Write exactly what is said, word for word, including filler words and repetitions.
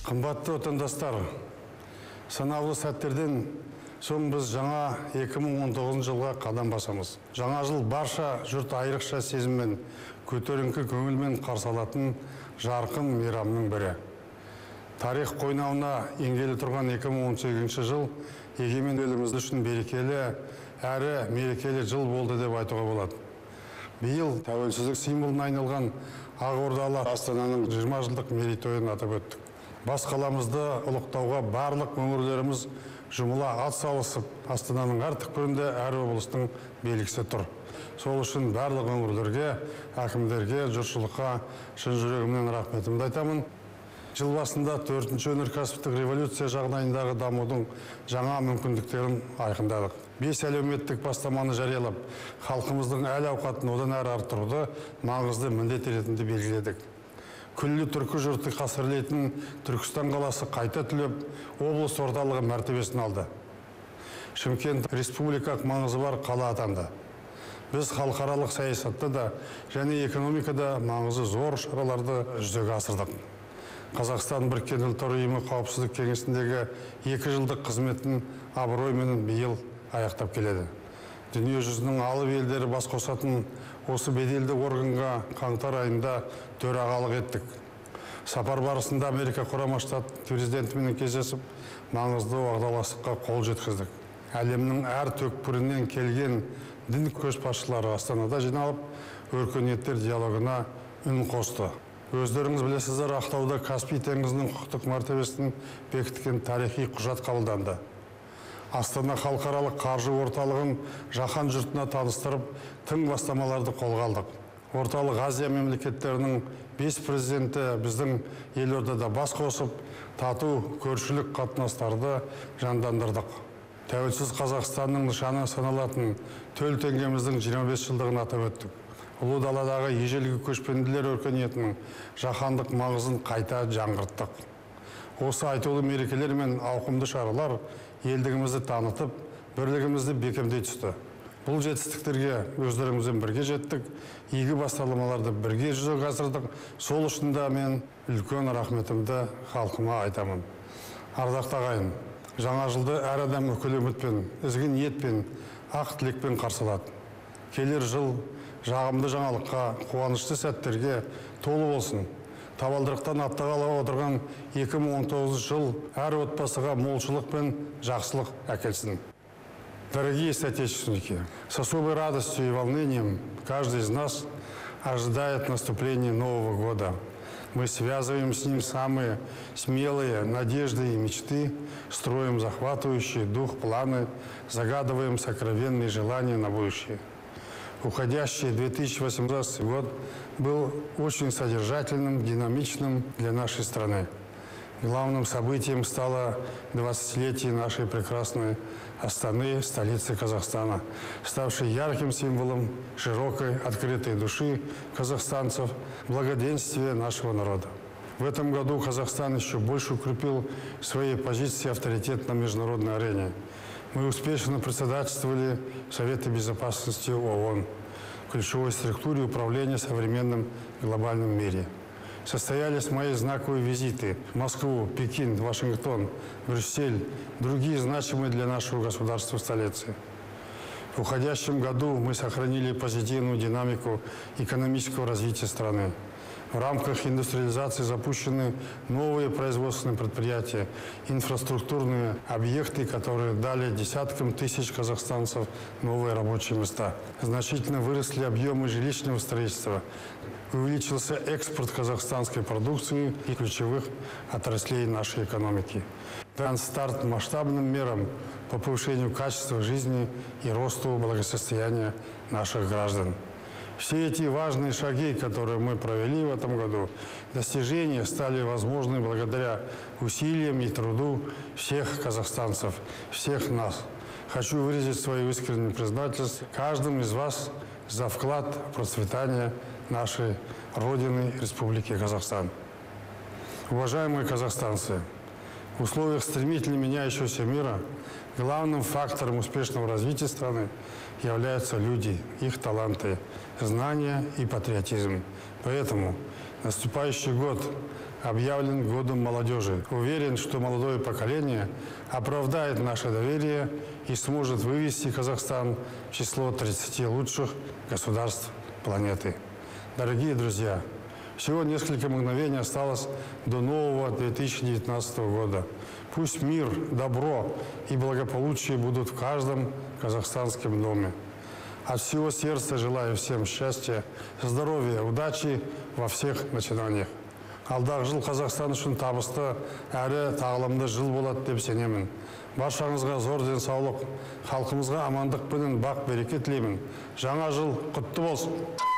Қымбатты отандастар, санаулы сәттерден соң біз жаңа екі мың он тоғызыншы жылға қадам басамыз. Жаңа жыл барша жұрт айрықша сезіммен, көтеріңкі көңілмен қарсы алатын жарқын мейрамның бірі. Тарих қойнауына енгелі тұрған екі мың он сегізінші жыл егемен еліміз үшін берекелі әрі мерекелі жыл болды деп айтуға болады. Биыл тәуелсіздік символына айналған Ақордалы Астананың жиырма жылдық мерейтойын атап өттік. Бас қаламызды ұлықтауға барлық өңірлеріміз жұмыла ат салысып, Астананың әр түкпірінде әр облыстың белгісі тұр. Сол үшін барлық өңірлерге, әкімдерге, жұртшылыққа шын жүрегімнен рахметімді айтамын. Жыл басында төртінші өнеркәсіптік революция жағдайындағы дамудың жаңа мүмкіндіктерін айқындадық. Бес әлеуметтік бастаманы жариялап, халқымыздың әл ауқатын одан әрі арттыруды маңызды міндет ретінде белгіледік. Күллі түркі жұрты қасірлейтін Түркістан қаласы қайта түлеп, облыс орталығы мәртебесін алды. Шымкент республикалық маңызы бар қала атанды. Біз халықаралық саясатта да және экономикада маңызы зор шараларды жүзеге асырдық. Қазақстан Біріккен Ұлттар Ұйымы Қауіпсіздік кеңесіндегі екі жылдық қызметін абыроймен биыл аяқтап келеді. Дүние жүзінің алып елдері бас қосатын осы беделді органға қаңтар айында төрағалық еттік. Сапар барысында Америка Құрама Штат президентімен кездесіп, маңызды уағдаластыққа қол жеткіздік. Әлемнің әр түкпірінен келген дін көшбасшылары Астанада жиналып, өркениеттер диалогына үн қосты. Өздеріңіз білесіздер, Ақтауда Каспий теңізінің құқықтық мәртебесін бекіткен тарихи құжат қабылданды. Астана халықаралық қаржы орталығын жаһан жұртына таныстырып, тың бастамаларды қолға алдық. Орталық Азия мемлекеттерінің бес президенті біздің елордада бас қосып, тату көршілік қатынастарды жандандырдық. Тәуелсіз Қазақстанның нышаны саналатын төл теңгеміздің жиырма бес жылдығын атап өттік. Ұлы даладағы ежелгі көшпенділер өркениетінің жаһандық маңызын қайта жаңғырттық. Осы айтулы мерекелер мен ауқымды шаралар елдігімізді танытып, бірлігімізді бекемдей түсті. Бұл жетістіктерге өздеріңізбен бірге жеттік, игі бастамаларды бірге жүзеге асырдық. Сол үшін де мен үлкен рахметімді халқыма айтамын. Ардақты ағайын, жаңа жылды әр адам үкілі үмітпен, ізгі ниетпен, ақ тілекпен қарсы алады. Келер жыл жағымды жаңалыққа, қуанышты сәттерге толы болсын. Табалдырықтан аттағалы отырған екі мың он тоғызыншы жыл әр отбасыға молшылық пен жақсылық әкелсін. Дорогие соотечественники, с особой радостью и волнением каждый из нас ожидает наступления Нового года. Мы связываем с ним самые смелые надежды и мечты, строим захватывающий дух планы, загадываем сокровенные желания на будущее. Уходящий две тысячи восемнадцатый год был очень содержательным, динамичным для нашей страны. Главным событием стало двадцатилетие нашей прекрасной Астаны, столицы Казахстана, ставшей ярким символом широкой, открытой души казахстанцев, благоденствия нашего народа. В этом году Казахстан еще больше укрепил свои позиции и авторитет на международной арене. Мы успешно председательствовали Совета Безопасности ООН, ключевой структуре управления в современном глобальном мире. Состоялись мои знаковые визиты в Москву, Пекин, Вашингтон, Брюссель, другие значимые для нашего государства столицы. В уходящем году мы сохранили позитивную динамику экономического развития страны. В рамках индустриализации запущены новые производственные предприятия, инфраструктурные объекты, которые дали десяткам тысяч казахстанцев новые рабочие места. Значительно выросли объемы жилищного строительства, увеличился экспорт казахстанской продукции и ключевых отраслей нашей экономики. Дан старт масштабным мерам по повышению качества жизни и росту благосостояния наших граждан. Все эти важные шаги, которые мы провели в этом году, достижения стали возможны благодаря усилиям и труду всех казахстанцев, всех нас. Хочу выразить свою искреннюю признательность каждому из вас за вклад в процветание нашей Родины, Республики Казахстан. Уважаемые казахстанцы, в условиях стремительно меняющегося мира главным фактором успешного развития страны являются люди, их таланты, знания и патриотизм. Поэтому наступающий год объявлен годом молодежи. Уверен, что молодое поколение оправдает наше доверие и сможет вывести Казахстан в число тридцати лучших государств планеты. Дорогие друзья, всего несколько мгновений осталось до нового две тысячи девятнадцатого года. Пусть мир, добро и благополучие будут в каждом казахстанском доме. От всего сердца желаю всем счастья, здоровья, удачи во всех начинаниях. Алдағы жыл Қазақстан үшін табысты әрі тағылымды жыл болады деп сенемін. Баршаңызға зор денсаулық, халқымызға амандық пенен бақ береке тілеймін. Жаңа жыл құтты болсын.